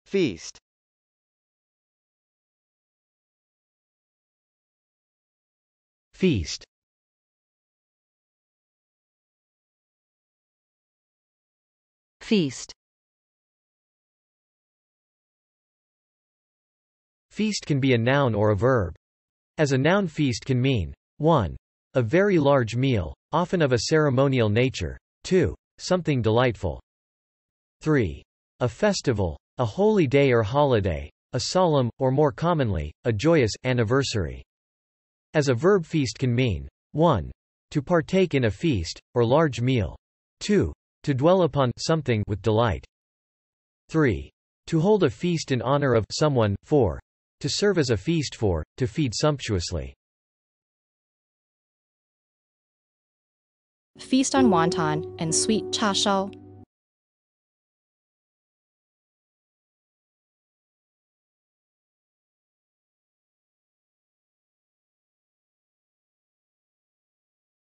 Feast. Feast. Feast. Feast can be a noun or a verb. As a noun, feast can mean 1. A very large meal, often of a ceremonial nature. 2. Something delightful. 3. A festival, a holy day or holiday, a solemn, or more commonly, a joyous, anniversary. As a verb, feast can mean 1. To partake in a feast, or large meal. 2. To dwell upon something with delight. 3. To hold a feast in honor of someone. 4. To serve as a feast for, to feed sumptuously. Feast on wonton and sweet cha shao.